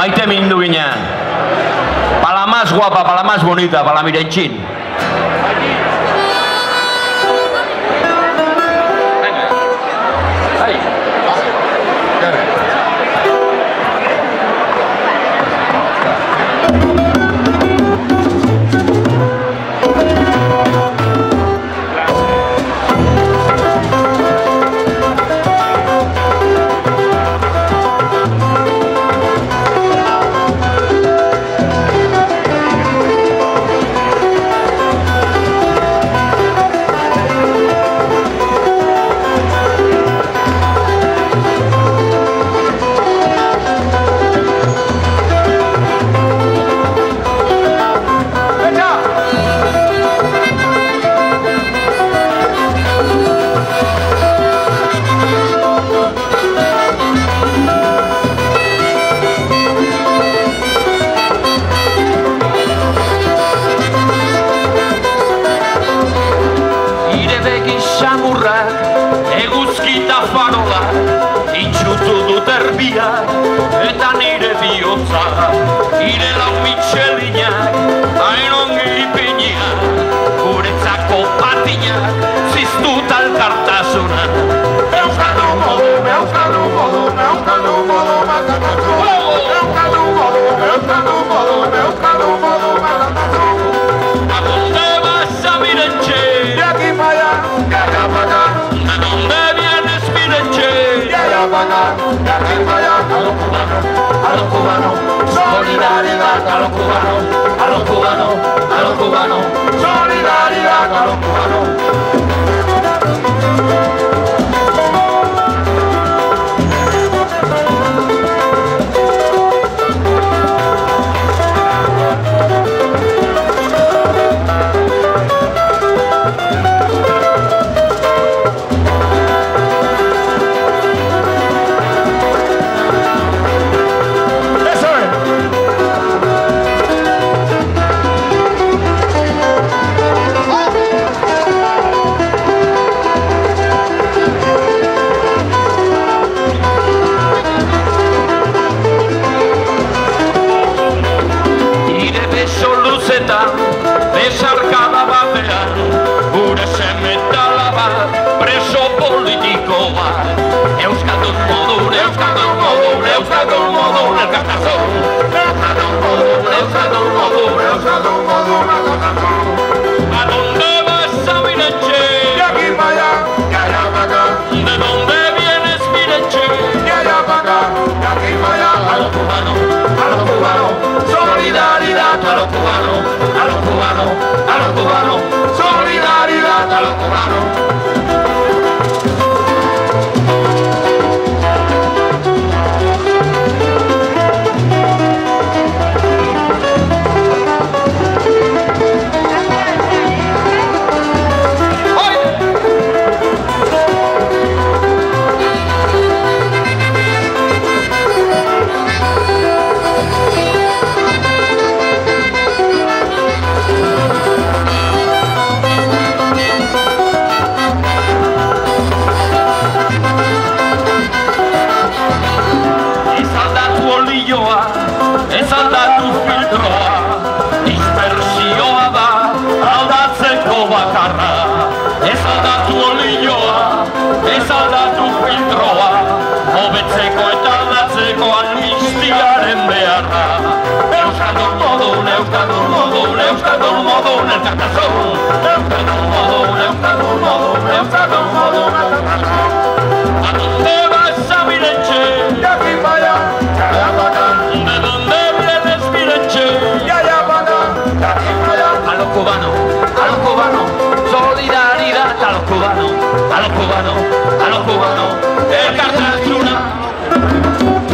Maite mindu ginen. Para la más guapa, para la más bonita, para la Mirenchín. Eguzkita farola itxutu dut erbia eta nire bihotza ire lau mitxelinak hain ongi ipiniak guretzako patinak ziztut alkartasuna Euskaldun modu, Euskaldun modu, Euskaldun modu matatatu Euskaldun modu, Euskaldun modu, Euskaldun modu matatatu ¿A dónde vas a Mirenche? De aquí para allá, de allá para acá ¿De dónde vienes Mirenche? De allá para acá, de aquí para allá a los cubanos, solidaridad a los cubanos, a los cubanos, a los cubanos, solidaridad a los cubanos besarkada batean gure semetala bat preso politiko bat Euskaldun modun, Euskaldun modun, Euskaldun modun elkartasun Euskaldun modun, Euskaldun modun, Euskaldun modun elkartasun ¿A dónde vas a Mirenche? De aquí para allá, de allá para acá ¿De dónde vienes Mirenche? De allá para acá, de aquí para allá a los cubanos, solidaridad a los cubanos, a los cubanos, a los cubanos, solidaridad a los cubanos. Ez aldatu filtroa, dispersioa da, aldatzeko bakarra. Ez aldatu olioa, ez aldatu filtroa, hobetzeko eta aldatzeko amnistiaren beharra. Euskaldun modun, Euskaldun modun, Euskaldun modun elkartasun. Euskaldun modun, Euskaldun modun, Euskaldun modun elkartasun. ¿A dónde vas a Mirenche? De aquí para allá, de allá para acá. ¿De dónde vienes Mirenche? De allá para acá, de aquí para allá. A los cubanos, solidaridad a los cubanos, a los cubanos, a los cubanos. Elkartasuna.